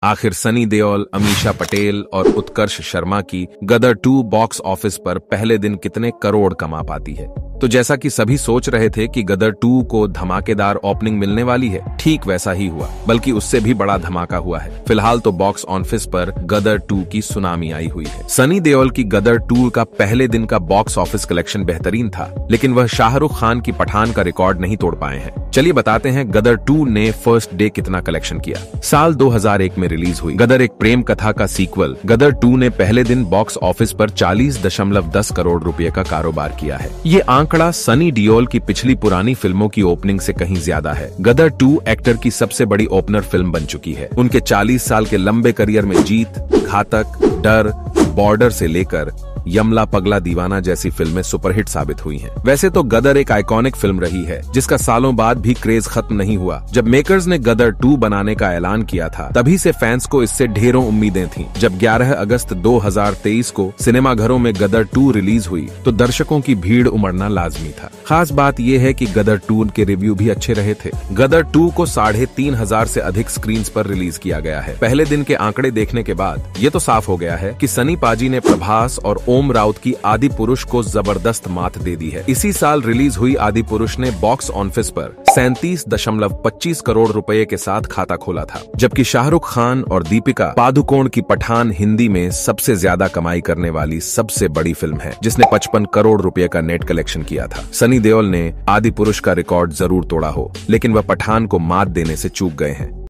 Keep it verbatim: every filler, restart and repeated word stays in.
आखिर सनी देओल, अमीषा पटेल और उत्कर्ष शर्मा की गदर टू बॉक्स ऑफिस पर पहले दिन कितने करोड़ कमा पाती है। तो जैसा कि सभी सोच रहे थे कि गदर टू को धमाकेदार ओपनिंग मिलने वाली है, ठीक वैसा ही हुआ, बल्कि उससे भी बड़ा धमाका हुआ है। फिलहाल तो बॉक्स ऑफिस पर गदर टू की सुनामी आई हुई है। सनी देओल की गदर टू का पहले दिन का बॉक्स ऑफिस कलेक्शन बेहतरीन था, लेकिन वह शाहरुख खान की पठान का रिकॉर्ड नहीं तोड़ पाए हैं। चलिए बताते हैं गदर टू ने फर्स्ट डे कितना कलेक्शन किया। साल दो हज़ार एक में रिलीज हुई गदर एक प्रेम कथा का सीक्वल गदर टू ने पहले दिन बॉक्स ऑफिस पर चालीस दशमलव दस करोड़ रुपए का कारोबार किया है। ये आंकड़ा सनी देओल की पिछली पुरानी फिल्मों की ओपनिंग से कहीं ज्यादा है। गदर टू एक्टर की सबसे बड़ी ओपनर फिल्म बन चुकी है। उनके चालीस साल के लंबे करियर में जीत, घातक, डर, बॉर्डर से लेकर यमला पगला दीवाना जैसी फिल्में सुपरहिट साबित हुई हैं। वैसे तो गदर एक आइकॉनिक फिल्म रही है, जिसका सालों बाद भी क्रेज खत्म नहीं हुआ। जब मेकर्स ने गदर टू बनाने का ऐलान किया था, तभी से फैंस को इससे ढेरों उम्मीदें थीं। जब ग्यारह अगस्त दो हज़ार तेईस को सिनेमाघरों में गदर टू रिलीज हुई, तो दर्शकों की भीड़ उमड़ना लाजमी था। खास बात यह है कि गदर टू के रिव्यू भी अच्छे रहे थे। गदर टू को साढ़े तीन हजार से अधिक स्क्रीन पर रिलीज किया गया है। पहले दिन के आंकड़े देखने के बाद ये तो साफ हो गया है कि सनी पाजी ने प्रभास और ओम राउत की आदि पुरुष को जबरदस्त मात दे दी है। इसी साल रिलीज हुई आदि पुरुष ने बॉक्स ऑफिस पर सैंतीस दशमलव पच्चीस करोड़ रुपए के साथ खाता खोला था, जबकि शाहरुख खान और दीपिका पादुकोण की पठान हिंदी में सबसे ज्यादा कमाई करने वाली सबसे बड़ी फिल्म है, जिसने पचपन करोड़ रुपए का नेट कलेक्शन किया था। सनी देओल ने आदि पुरुष का रिकॉर्ड जरूर तोड़ा हो, लेकिन वह पठान को मात देने से चूक गए हैं।